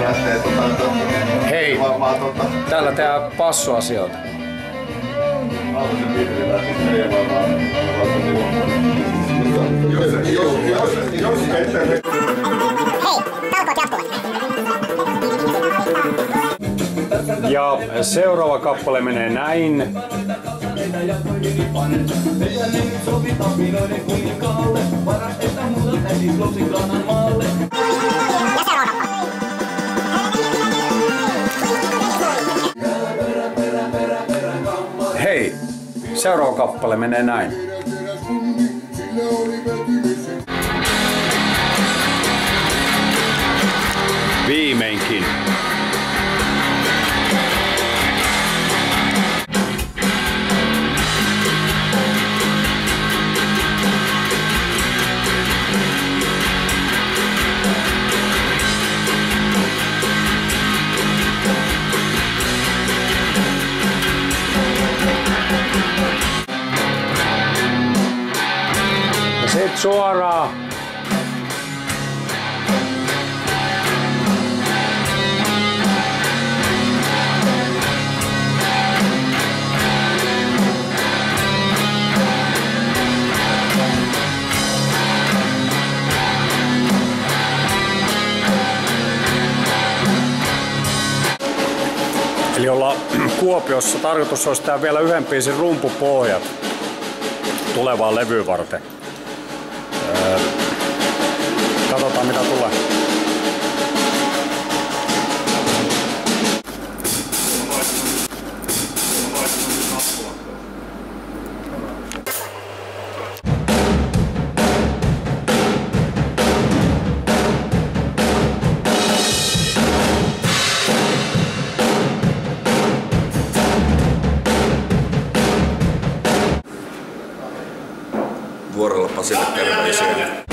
Hei, täällä tehdään passuasioita. Ja seuraava kappale menee näin. Hei, seuraava kappale menee näin. Viimeinkin. Ja sit suoraan. Eli ollaan Kuopiossa. Tarkoitus olisi tää vielä yhden biisin rumpupohjat tulevaan levyyn varten. Katsotaan mitä tulee. Vuorolla Pasille terveisiä.